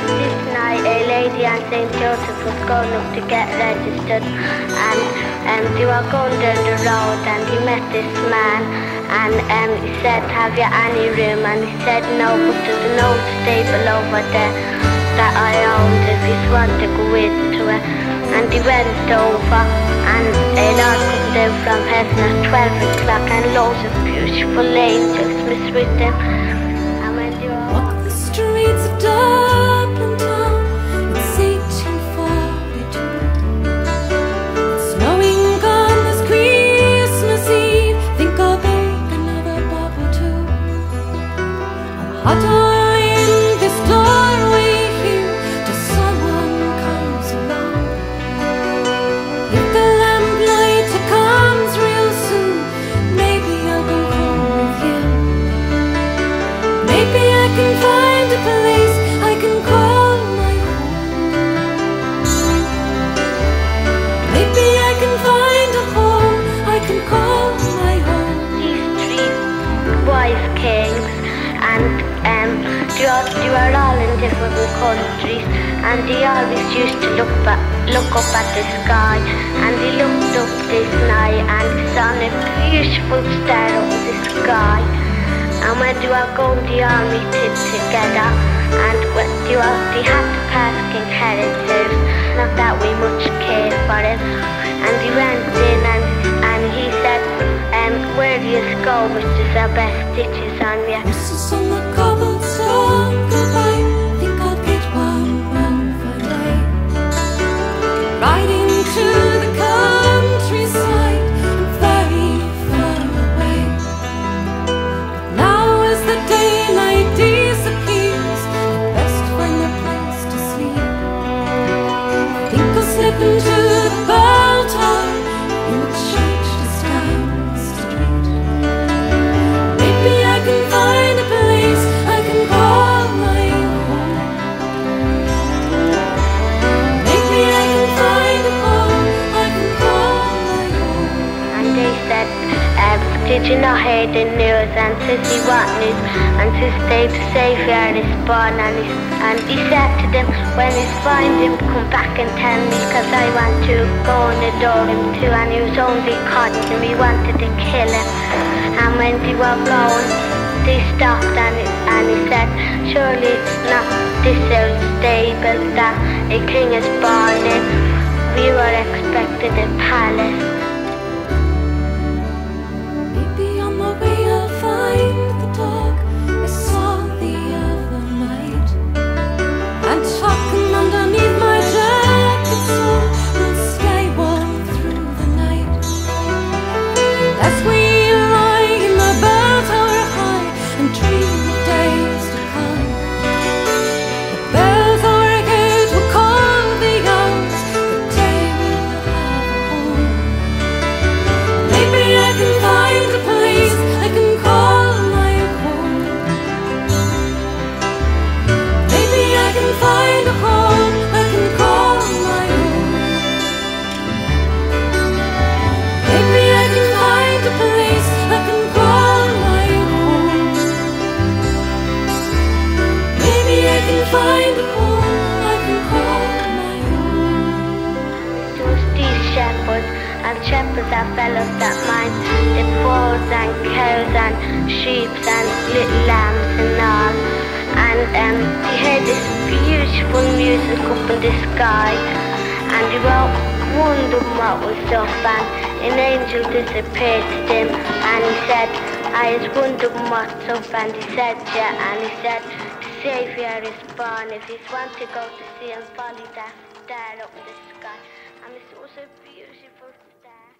This night a lady and St. Joseph was going up to get registered, and they were going down the road and he met this man, and he said, have you any room? And he said no, but there's an old stable over there that I owned if you want to go into it. And he went over, and a Lord come down from heaven at 12 o'clock, and loads of beautiful angels was with him. And when they were walk the streets of Dublin town, it's 1842. It's snowing on this Christmas Eve. Think I'll bake another bubble too. I'll huddle in this doorway here till someone comes along. If the lamplighter comes real soon, maybe I'll go home with him. Maybe I can find a place I can call my home. Maybe I can find a home I can call my home. these three wise kings, and they were all in different countries, and they always used to look up at the sky, and they looked up this night and saw a beautiful star up in the sky. And when they were going, they all meeted together, and when they had to pass King Herod's house, not that we much cared for him, and he went in and he said, where do you go, Mr. Our best stitches on you? Whistles on the cobblestone goodbye. Think I'll get one run for day. Riding to the countryside, very far away. Now as the daylight disappears, I'd best find a place to sleep. Think I'll slip into the bell tower in the church just down the street. Maybe I can find a place I can call my home. Maybe I can find a home I can call my home. And they said, did you not hear the news? And Sissy, what news? And Sis Dave, the Saviour is born, and he said to them, when he's find him, come back and tell me, cause I want to go and adore him too. And he was only caught him, he wanted to kill him. And when they were going, they stopped, and he said, surely it's not this old stable that a king is born in. We were expecting a palace. Maybe on the way I'll find the dog I saw the other night. And tucking underneath my jacket so we'll stay warm through the night. And as we lie in the bell tower high and dream of days to come, the bells o'er our gate will call the hours, the day we'll have a home. Maybe I can find a place I can call my home. Maybe I can find a home I can call my home. Maybe I can find a place I can call my home. Maybe I can find a home I can call my home. There was these shepherds, and shepherds are fellows that mind the folds and cows and sheep and little lambs and all. And they heard this beautiful music up in the sky, and they were wondering what was up, and an angel disappeared to them, and he said, I was wondering what's up, and he said, yeah, and he said, the Saviour is born, if you want to go to see him, follow that star up in the sky. And it was a beautiful star.